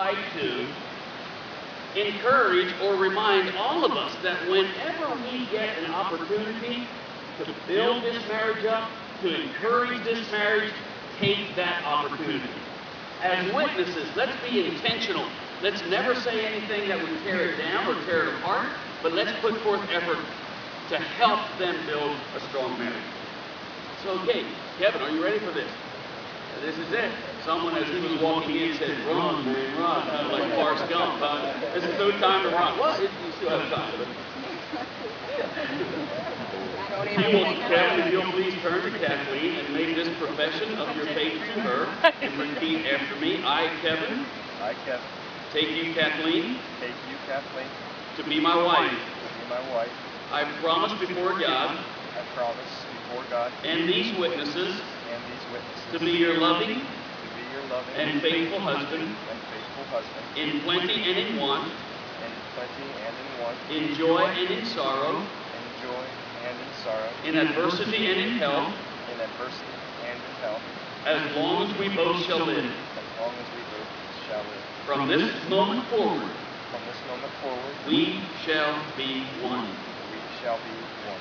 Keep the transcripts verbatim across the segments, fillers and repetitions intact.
like to encourage or remind all of us that whenever we get an opportunity to build this marriage up, to encourage this marriage, take that opportunity. As witnesses, let's be intentional. Let's never say anything that would tear it down or tear it apart, but let's put forth effort to help them build a strong marriage. So, okay, Kevin, are you ready for this? This is it. Someone, as he was walking in, said, "Run, man, run," kind of like Forrest Gump. Uh, this is no time to run. Well, it, you still have time. But... You will, Kevin, if you'll please turn to Kathleen and make this profession of your faith to her and repeat after me. I, Kevin. I, Kevin. Take you, Kathleen. Take you, Kathleen. To be my wife. To be my wife. I promise before God. I promise before God. And these witnesses. And these witnesses. To be your loving. To be your loving. And faithful husband. And faithful husband. In plenty and in want. In plenty and in want. In joy and in sorrow. In joy and in sorrow. In adversity and in health. In adversity and in health. As long as we both shall live. As long as we both shall live. From this moment forward. From this moment forward. We shall be one. We shall be one.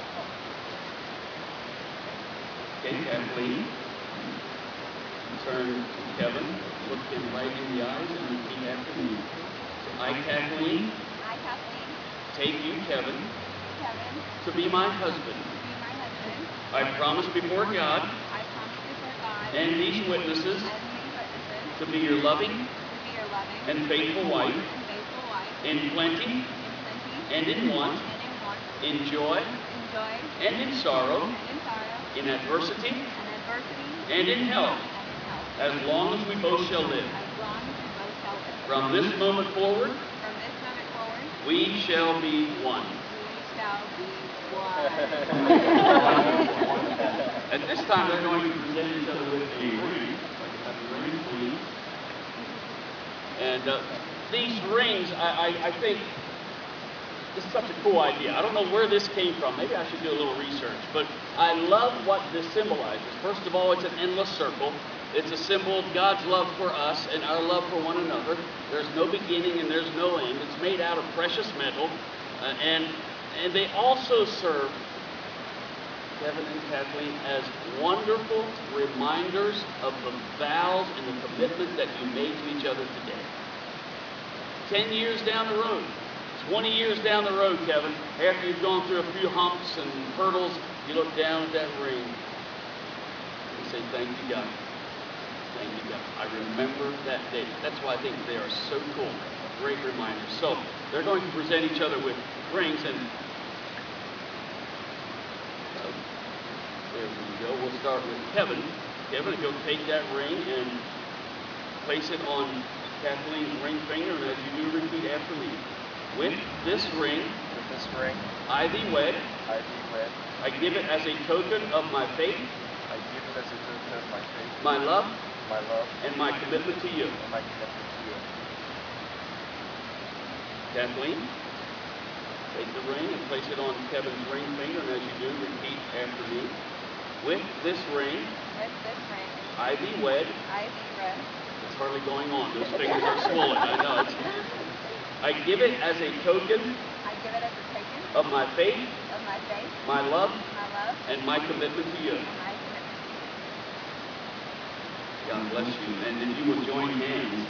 Okay, Kathleen. Turn to Kevin. Look him right in the eyes and repeat after me. So, I, Kathleen. I, Kathleen. Take you, Kevin. Kevin. To be my husband. To be my husband. I promise before God. I promise before God. And these witnesses. And these witnesses. To be your loving. To be your loving. And faithful wife. And faithful wife. In plenty. In plenty. And in want. And in want. In joy. In joy. And in sorrow. And in sorrow. In adversity. And adversity. And in health. And in health. As long as we both shall live. As long as we both shall live. From this moment forward. From this moment forward. We shall be one. We shall be one. At this time, they're going to present each other with a ring. Have the ring, please. And uh, these rings, I, I, I think, this is such a cool idea. I don't know where this came from. Maybe I should do a little research. But I love what this symbolizes. First of all, it's an endless circle. It's a symbol of God's love for us and our love for one another. There's no beginning and there's no end. It's made out of precious metal. Uh, and, and they also serve, Kevin and Kathleen, as wonderful reminders of the vows and the commitment that you made to each other today. Ten years down the road. twenty years down the road, Kevin, after you've gone through a few humps and hurdles, you look down at that ring and say, "Thank you, God. Thank you, God. I remember that day." That's why I think they are so cool. Great reminders. So they're going to present each other with rings, and uh, there we go. We'll start with Kevin. Kevin, if you'll take that ring and place it on Kathleen's ring finger, and as you do, repeat after me. With this ring, with this ring, I thee wed. I thee wed. I give it as a token of my faith. I give it as a token of my faith. My love. My love. And my commitment to you. And my commitment to you. Kathleen, take the ring and place it on Kevin's ring finger, and as you do, repeat after me. With this ring. With this ring. I thee wed. I thee wed. It's hardly going on. Those fingers are swollen. I know. It's, I give it as a token. I give it as a token. Of my faith. Of my faith. My love. My love. And my commitment to you. My commitment to you. God bless you. And if you will join hands,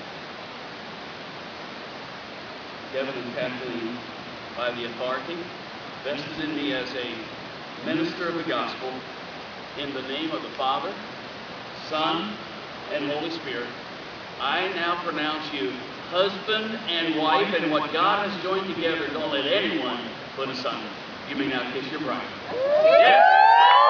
Kevin and Kathleen, by the authority vested in me as a minister of the gospel, in the name of the Father, Son, and Holy Spirit, I now pronounce you husband and wife, and what God has joined together, don't let anyone put asunder. You may now kiss your bride. Yes.